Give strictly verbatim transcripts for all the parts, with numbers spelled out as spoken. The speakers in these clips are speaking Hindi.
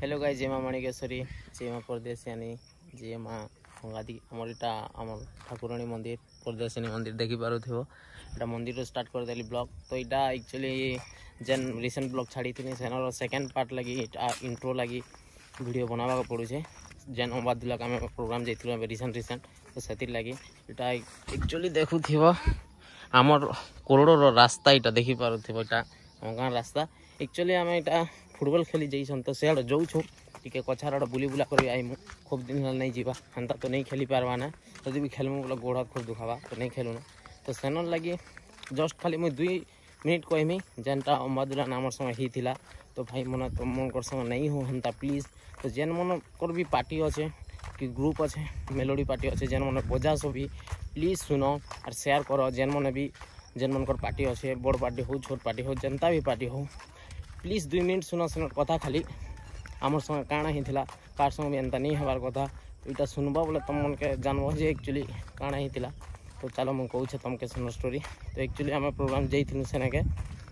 हेलो गाइस, जय माँ मणिकेश्वरी, जय माँ परदेशियानी, जय माँ हंगादी। आमर इटा आमर ठाकुराणी मंदिर परदेशिनी मंदिर देखी पारुथिबो। एटा मंदिर स्टार्ट कर देली ब्लॉग। तो इटा एक्चुअली जेन रिसेंट ब्लॉग छाड़ी थी सेनर सेकेंड पार्ट लगी इटा इंट्रो लगी वीडियो बनावा पड़ुछे। जेन अम्बादुला आम प्रोग्राम जाइथिलु रिसेंट रिसेंट तो से लगी इटा एक्चुअली देखुथिबो आमर कोरोडर रास्ता इटा देखी पारुथिबो। इटा आम गाँ रास्ता एक्चुअली आम इटा फुटबॉल खेली जाइछन तो सियाड़े जाऊँ टिके कछार आड़े बुली बुला कर आईमु। खूब दिन नहीं जावा हेन्ता तो नहीं खेली पारवा ना। जदि भी खेलमु बोले गोड़ हाथ खूब दुखावा तो नहीं खेलु ना। तो सेनर लगी जस्ट खाली मुझे दुई मिनिट कहमी जेनटा अम्बादुला नामर समय ही थिला। तो भाई मन तुम मन कर समय नहीं हो हेन्ता प्लीज। तो जेन मन कर भी पार्टी अच्छे कि ग्रुप अच्छे मेलोडी पार्टी अच्छे जेन मन बजा सब भी प्लीज सुनो और शेयर करो। जेन मन भी जेन मन कर पार्टी अच्छे बड़ पार्टी हो छोट पार्टी हो जनता भी पार्टी हो प्लीज दुई मिनिट सुनो सुन कथा खाली आमर संगे काଣା ही थिला कार संगे भी एंता नहीं हबार कथा। तो इटा सुनबा बोले तुम मन के जानबो जे एक्चुअली काଣା ही थिला। तो चलो मुझे कहूँ तुमके सुन स्टोरी। तो एक्चुअली आम प्रोग्राम जाइलु सेनेके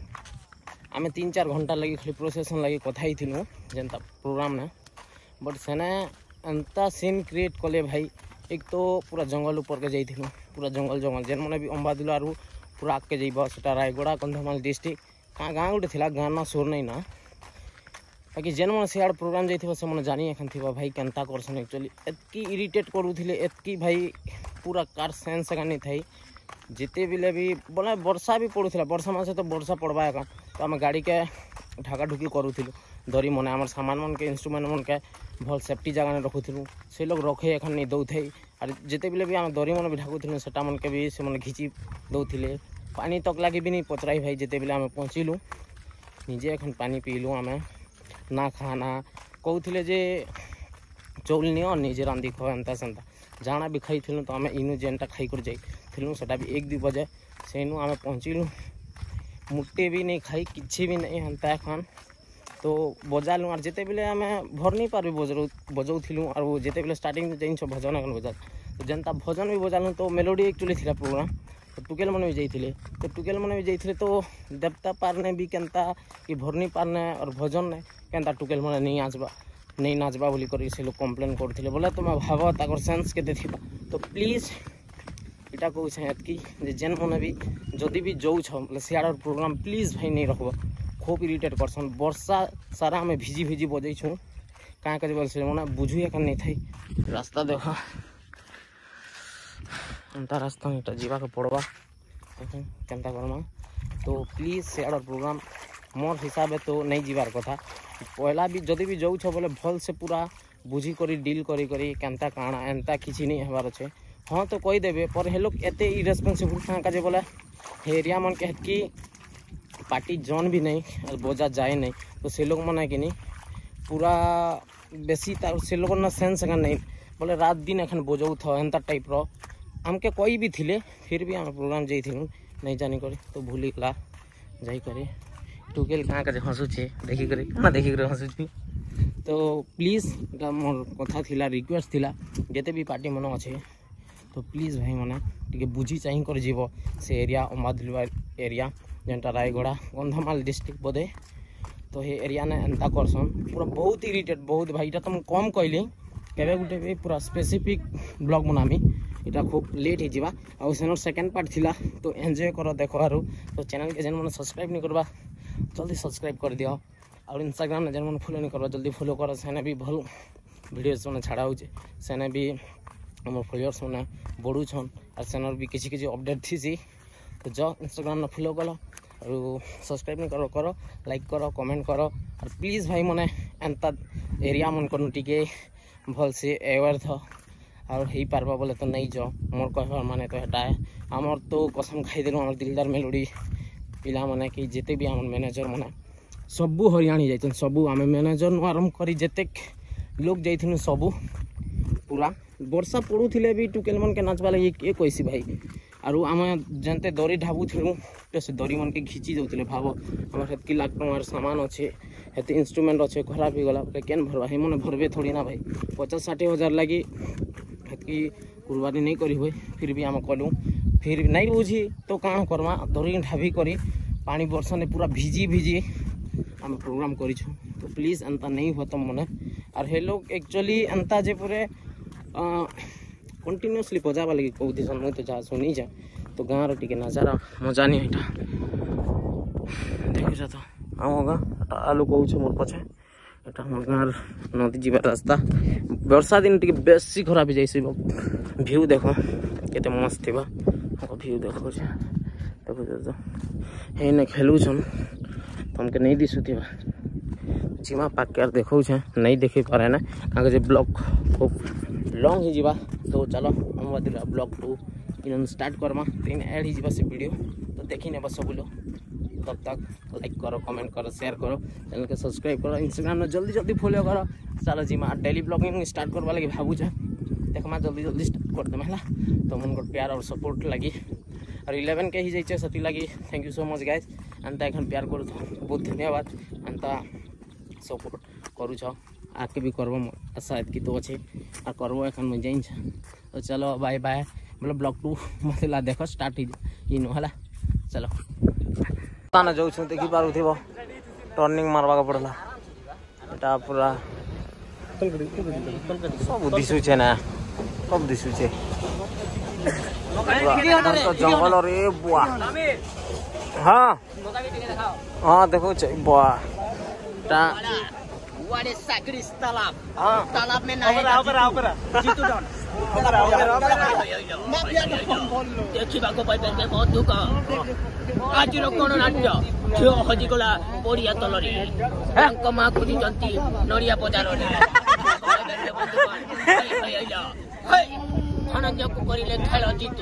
आम तीन चार घंटा लगी खाली प्रोसेसन लगी कथा ही थिलु जेनता प्रोग्राम ने। बट सेने एंता सीन क्रिएट कले भाई। एक तो पूरा जंगल ऊपर के जाइलु पूरा जंगल जंगल जेन मैंने भी अम्बादुला पूरा आगे जाइब सेटा रायगड़ा कंधमाल डिस्ट्रिक्ट क्या गाँ गोटे थी गाँ ना सोर नहीं ना बाकी जेन मन सियाड़ प्रोग्राम जाइए से मैंने जानी एखन थी भाई केन्ता करसन। एक्चुअली एतकी इरिटेट करूले एतकी भाई पूरा कार सेंस एका नहीं थी जिते बिले भी बोले वर्षा भी पड़ूला वर्षा मासे तो वर्षा पड़वा एका। तो आम गाड़ी के ढाका ढुकी करूँ दरी मन आम सामान मन के इंस्ट्रुमेंट मन के भल सेफ्टी जगह रखुलू से लोग रखे एखन नहीं दौथे। और जिते बिले भी आम दरी मन भी ढाकुलू से मन के भी से मन घिची दौले पानी तक लगे भी नहीं पचराई भाई। जिते बेले आम पहुँचलु निजे एखन पानी पीलु आम ना खाना कहते जे चौल नियो निजे रांधि खो एंता सेन्ता जाना भी खाई थी। तो आम इनु जेनटा खाई कर जाइलु सेटा भी एक दु बजे से इनु आम पहुँचलु मुट्टे भी नहीं खाई किसी भी नहीं हेन्ता एखन। तो बजालु और जिते बेले आम भर नहीं पार्बी बजाऊ बजाऊलु और जिते बेले स्टार्टिंग जाइछ भजन एखन बजा तो जनता भजन भी बजालु। तो मेलोडी एक्चुअली थी प्रोग्राम तो टुकेल मन भी जाइए तो टुकेल मन भी जाइए तो देवता पारने भी केन्ता कि भरनी पारने और भजन ने केन्ता टुकेल मन नहीं आसबा नहीं नाचबा बोली कर से लोग कम्प्लेन करते बोले तुम भाव ताकर सेंस के थी। तो प्लीज इटा कहूँ एतकी जेन मन भी जदि भी जाऊँ बोले सियाड़ प्रोग्राम प्लीज भाई नहीं रखब खूब इरिटेट करसन। वर्षा सारा आम भिजी भिजी बजाइछुँ क्या कर बोल से मैंने बुझू एखन नहीं थी रास्ता देख एंता रास्ता इटा जीवा के पड़वा केन्ता करमा। तो प्लीज सियाड़ प्रोग्राम मोर हिसाब तो नहीं जीवार कथा। पहला भी जदि भी जाऊँ बोले भल से पूरा बुझी करी डील करी करी केन्ता काଣା एंता किसी नहीं हबार अच्छे। हाँ तो कहीदेवे पर हे लोग एत इरेस्पन्सिबल क्या का बोले एरिया मन के हेतकी पार्टी जन भी नहीं और बजा जाए नहीं। तो से लोग मन कि नहीं पूरा बेसी से लोग ना सेंस एखन नहीं बोले रात दिन एखन बजाऊ था एंता टाइप रो आमके कोई भी थिले फिर भी आम प्रोग्राम जाइलु नहीं जानी कर। तो भूली गला जाई करे टुकेल क्या का हसुचे देखी करे ना देखी करे हसुची। तो प्लीज मोर कथा थिला रिक्वेस्ट थिला जिते भी पार्टी मन अच्छे तो प्लीज भाई मैंने टे बुझी चाह कर जीव से एरिया अम्बादुला एरिया जेनटा रायगड़ा कंधमाल डिस्ट्रिक्ट बोधे। तो ये एरिया ने एंता करसन पूरा बहुत इरिटेट बहुत भाई इटा तो मुझे कम कहली केवे गुटे भी पूरा स्पेसिफिक ब्लॉग बनामी इटा खूब लेट ही जावा और सेनर सेकेंड पार्ट थिला। तो एंजॉय करो देखो आरो। तो चैनल के जेन मन सब्सक्राइब नहीं करवा जल्दी सब्सक्राइब कर दियो और इंस्टाग्राम में जेन मन फॉलो नहीं करवा जल्दी फॉलो करो। सेने भी भल वीडियोस मैंने छाड़ा हो सेने भी आम फलोअर्स मैंने बढ़ुछन और सेनर भी किसी किसी अपडेट थी। तो जो इंस्टाग्राम में फॉलो करो और सब्सक्राइब नहीं करो करो लाइक करो कमेंट करो और प्लीज भाई मैंने एंता एरिया मन को टिके भल से अवेयर था और हो पार्बा बोले तो नहीं जाओ मोर कहबार माने तो हेटा है आमर तो कसम खाई देलु आम दिलदार मेलोडी पिला माने कि जिते भी आम मैनेजर माने सबू हरियाणी जाइछन सबू आम मैनेजर आरंभ करी जिते लोग जाइथिनु सबू पूरा वर्षा पड़ूले भी टुकेल मन के नाचवा लगे किए कैसी भाई और आम जनते दरी ढाबुलु तो से दरी मन के घिची जाऊे भाव आम हेतकी लाख टंकार सामान अच्छे हेत इंस्ट्रुमेंट अच्छे खराब हो गला बोले केन भरवा मैंने भरबे थोड़ी ना भाई पचास षाठी हजार लगी हेतकी कुर्बानी नहीं करी हुए फिर भी आम कलु फिर नहीं बुझी तो काण करमा दरी ढाबी करी पानी बर्षा ने पूरा भिजी भिजी आम प्रोग्राम करूँ। तो प्लीज अंता नहीं हो तुम मने और हे लोग एक्चुअली अंता जे पूरे कंटिन्यूअसली बजावा लगी कहू दिसन मुझे तो जहाँ सुनी जा तो गाँव टे नजारा मजा नहीं यहाँ देखी तो आम गाँ आलू कौच मोर पछे एटा हम गाँव नदी जीवार रास्ता वर्षा दिन टी बेसी खराब हो जाए भ्यू देख केते मस्त थी भ्यू देखो देखो तो हे खेलुन तुमके नहीं दिशुवा जीमा पाक यार देखो नहीं देखी पारे ना कहीं ब्लॉग खूब लॉन्ग ही जीवा तो चलो हम ब्लॉग टू इन स्टार्ट करमा तीन ऐड ही जीवा से वीडियो तो देखी ने बस सब लोग तब तक लाइक करो कमेंट करो शेयर करो चैनल के सब्सक्राइब करो इंस्टाग्राम में जल्दी जल्दी फॉलो करो चलो जीमा डेली ब्लॉगिंग स्टार्ट करवा लगे भावुँ देखमा जल्दी जल्दी स्टार्ट कर देमा तो मन को प्यार और सपोर्ट लगी और इलेवन के ही जाइए सती लगी thank you so much guys अंता एखन प्यार करू बहुत धन्यवाद अंता सपोर्ट करूछ आके भी करब आशा एतकी तो अच्छे और करब एखन मुझे जाइन तो चलो बाय बाय मतलब ब्लॉग टू मतलब देख स्टार्ट इन है चलो ताना जाऊँ देखी पार टर्निंग मारवा पड़ला एटा पूरा सब दिशुचे ना सब दिशुचे तो जंगल और ये बुआ हाँ हाँ देखो बुआ तालाब हाँ तालाब में देखा बहुत दुख आज गणनाट्य झील हजिगला पड़िया तलरे माँ खोजुंट नड़िया बजार धनंजय को करिले खेल जीतु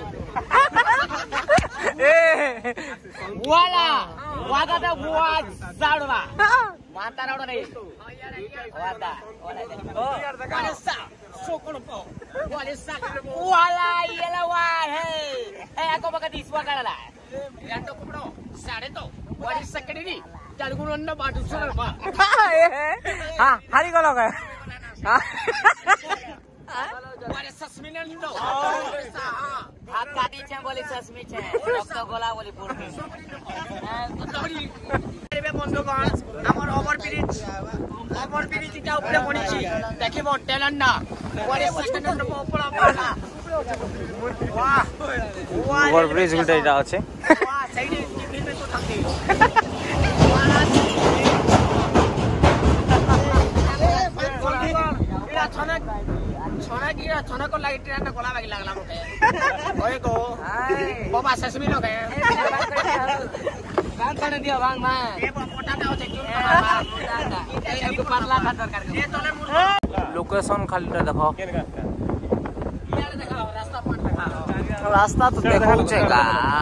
वाला वागा दा बुआ साडवा माता रोड रे वादा वाला सा सोकोन पो वाला सा वाला येला वा है ए ako baka diswa kalala yanto kupro sade to wali sakedi ni jalgunonna batu sonar ba ha hari galo ga ha वाले ससमी ने लो हाथ काटी छे बोली ससमी छे रक्त गोला बोली पुर में तबरी रे बंधु गण हमर ओवर ब्रिज ओवर ब्रिज टा ऊपर पड़ी देखिबो टैलेंट ना वाले सेकंड नंबर ऊपर पड़ला वाह ओवर ब्रिज गुटा इटा আছে वाह सही टिफिन में तो थकती वाला इरा छनक छना की छना को लाइट ट्रेन कोला बागी लागला मोटे ओए को बाबा ससमी लोग है बात कर दिया भांग मां ये मोटा ता होते क्यों मोटा ये को परला खातर कर ये तले लोकेशन खाली देखो यार देखो रास्ता पॉइंट देखो रास्ता तो देखो छेगा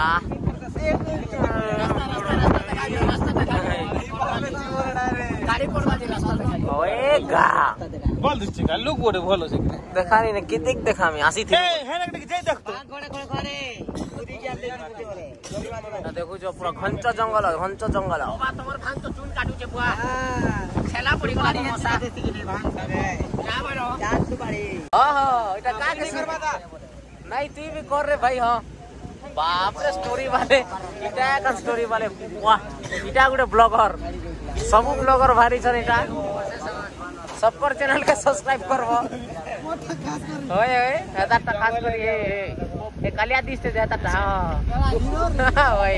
गाड़ी पड़वा दे रास्ता देखा ओए गा बोल दिस का लोग बोले भलो से देखा नहीं कितिक देखा मी आसी थी ए हे ने जे देख तो घोड़े घोड़े घरे उदी के ले देखो जो पूरा घंचा जंगल घंच जंगल बाबा तमर भांग तो चून काटू छे बुआ छेला पड़ी गला मसा देती के भांग करे क्या बरो जान सुपारी हां हां एटा का के करबा दा नहीं तू भी कर रे भाई हां बाप रे स्टोरी वाले इटा का स्टोरी वाले वाह इटा गुडे ब्लॉगर सब ब्लॉगर भारी छन इटा सब पर चैनल के सब्सक्राइब करबो ओए ओए एता खास करी ए ए कालिया दिसते देता ता ओए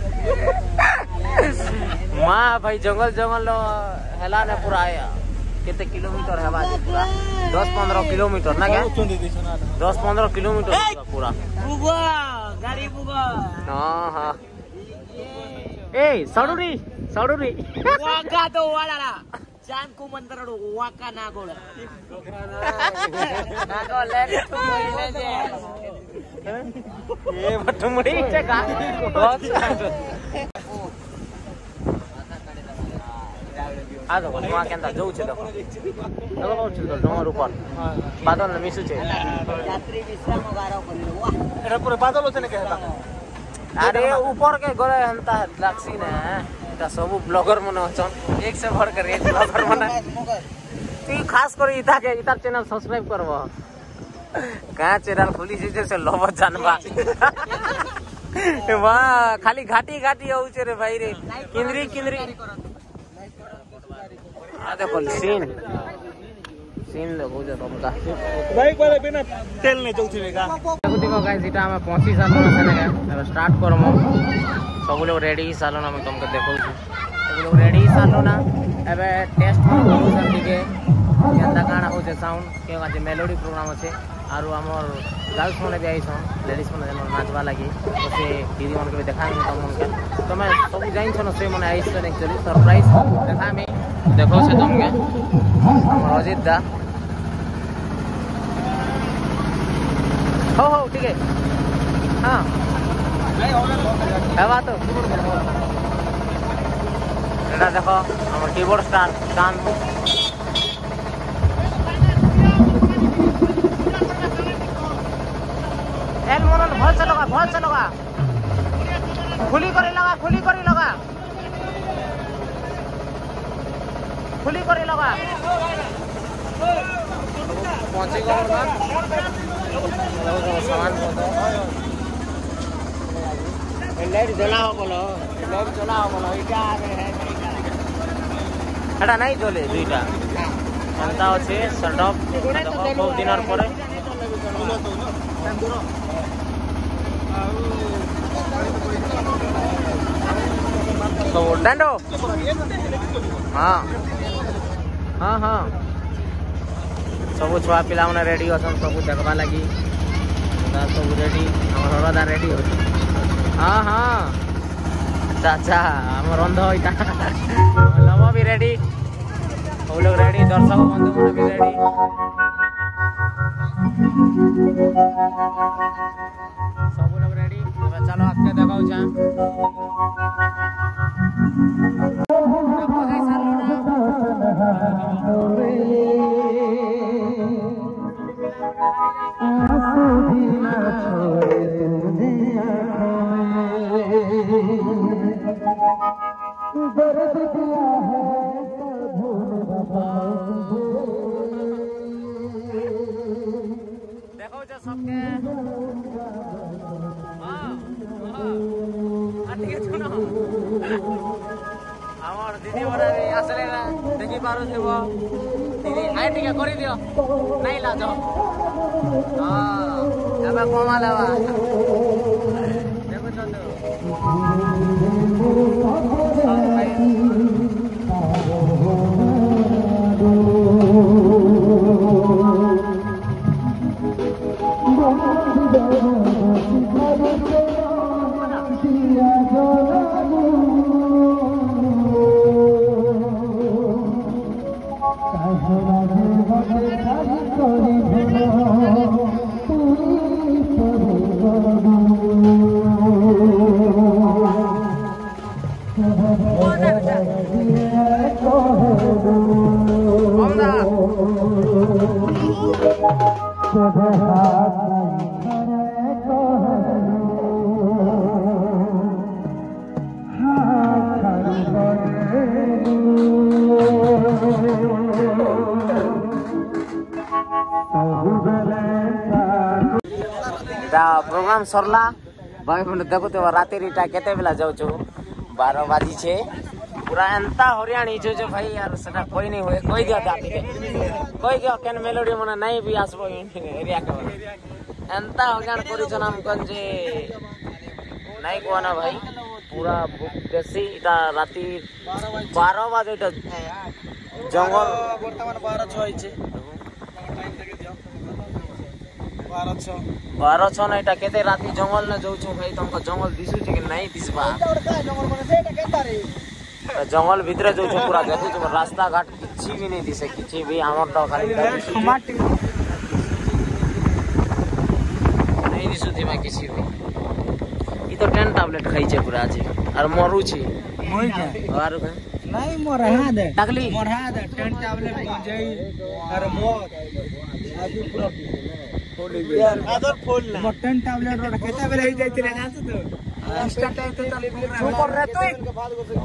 मां भाई जंगल जंगल हेला ने पूरा आया केते किलोमीटर हेबा पूरा दस पंद्रह किलोमीटर ना क्या दस पंद्रह किलोमीटर पूरा बुबा गाड़ी बुबा हां हां ए सडुरी सडुरी वागा तो वाला जान को मंदरडो वाका नागोळ नागोळ ले तू ले जे ए बटमुडी छे का आ देखो वहां के अंदर जाऊ छे देखो देखो बहुत छे डोंगर ऊपर बादल में मिसु छे यात्री विश्राम गारो करिलो वाह एरा पूरे बादल होते ने कहता अरे ऊपर के गरे हंता लाक्सी ने एटा सब ब्लॉगर मन अछन एक से भर कर एक ब्लॉगर मन तू खास कर इता के इता चैनल सब्सक्राइब करबो का चैनल खुली जे से लव जानबा वाह खाली घाटी घाटी होउ छे रे भाई रे किंदरी किंदरी देखो सीन सीन देखो जे तुमका बाइक वाला बिना तेल नहीं चलती का देखो देखो गाइस इटा हम पहुंची सालो ना सेने अब स्टार्ट करमो सब लोग रेडी सालो ना हम तुमके देखो सब लोग रेडी सालो ना एबे टेस्ट करू सन दिके केंता गाना हो जे साउंड के आज मेलोडी प्रोग्राम আছে और हमर गर्ल्स मने भी आइछन लेडीज मने नाचवा लागि तो से दीदी मन के देखा तुम मन के तमे सब जाइन छन से मने आइछन एक्चुअली सरप्राइज देखा में देखो से तुमके हमर अजित दा हो हो ठीक है हां है बात एटा देखो हमर कीबोर्ड स्टार चांद एल मोरल भल से लगा भल से लगा खुली करे लगा खुली करे लगा खुली करे लगा पहुंचे गो ना सामान लाइट जला हो बोलो लाइट जला हो बोलो इटा एटा नहीं जले दुईटा अंता আছে सेटअप देखो बहुत दिनर परे तो डंडो हाँ हाँ हाँ सब छुआ पिला मैंने रेडी अच्छा सब देखवा लगी सब रेडी हमार हरदा रेडी हो हाँ हाँ चाचा हम रंध लम भी रेडी सब लोग रेडी दर्शक बंधु मैंने भी रेडी सब लोग रेडी चलो आगे देखा देखो जो सबके আমার দিদি বড় আসলে না দেখি পারো দেব দিদি হাই ঠিক করে দিও নাই লাজ হ্যাঁ এবার কমা দেবা দেখো তো प्रोग्राम सरला भाई मैंने देखो तो रात केते बेला जाऊ बारह बाजी छे पूरा एंता हरियाणी छे जो भाई यार सेटा कोई नहीं होए कोई दिया जाती के कोई दिया केन मेलोडी मने नहीं भी आसबो एरिया के एंता हरियाण करी जनाम गंजे नहीं कोना भाई पूरा देसी इटा राती बारह बजे इटा जंगल वर्तमान बारह छह छे बारह छह नहीं केते राती जंगल न जाऊ छु भाई तुमको जंगल दिसु छै कि नहीं दिसबा जंगल भीतर जाऊ छु पूरा देखु छु रास्ता घाट किछि भी नहीं दिसे किछि भी हमर तो खाली नहीं दिसु थी मैं किछि भी ई तो टेन टैबलेट खाई छै पूरा आज और मरु छी मोई के और नहीं मोर हा दे टकली मोर हा दे टेन टैबलेट गंजई और मौत आज पूरा यार आदर फूल ना मटन टैबलेट रोड केते बेले ही जाइतिले जानत तो इंस्टा टाइम तो चली चुप कर रे तू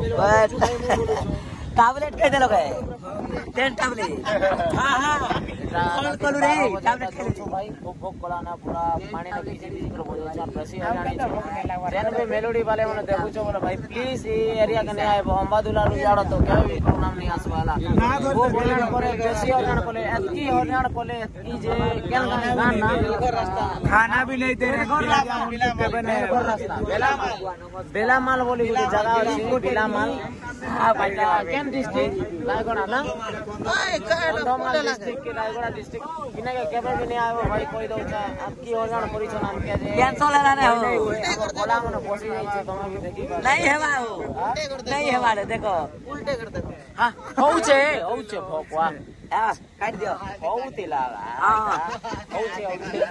टैबलेट के देलो के टेन टैबलेट हां हां कलु रे भाई भोग भोग कलाना पूरा पानी ना भिजी भिजी कर बोल चार प्रसी जानी जेन भी मेलोडी वाले माने देखु छ बोले भाई प्लीज ए एरिया के नहीं आए अंबादुला रु जाड़ो तो केबे भी प्रोग्राम नहीं आसवाला वो बोलना करे देसी हरियाण कोले एतकी हरियाण कोले एतकी जे केन गान ना रास्ता खाना भी नहीं दे रहे रास्ता बेला बेला माल बोली गुटे जगह अछि बेला माल हां भाई केन डिस्ट्रिक्ट रायगढ़ ना ओए कंधमाल डिस्ट्रिक्ट के रायगढ़ डिस्ट्रिक्ट इने के केबे भी नहीं आयो भाई कोई दउ छ एतकी हरियाण करी छ नाम के जे कैंसल लाने हो बोला मने बसी जाई छ तमे भी देखि नहीं हेवा हो नहीं हेवा रे देखो उल्टे कर देखो हां होउछे होउछे भोकवा आ काट दियो होउते लागा हां होउछे होउछे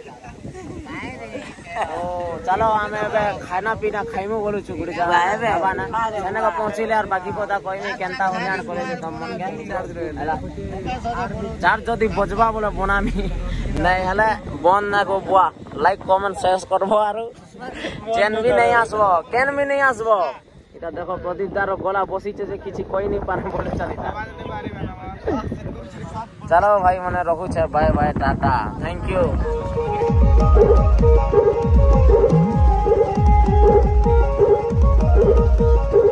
ओ चलो हमें बे खाना पीना खाइमो बोलु छु गुडी जा बाना सेने का पहुंचिले और बाकी पता कोई नहीं केनता हरियाण करे जे तम मन के चार जदी बजबा बोले बनामी नहीं हले बन ना को बुआ लाइक कमेंट शेयर करबो आरो चैन भी नहीं आसबो केन भी नहीं आसबो इटा देखो प्रदीप दारो गला बसी छे जे किछि कोई नहीं पाने बोले चलिता चलो भाई मने रखू छे bye bye tata thank you.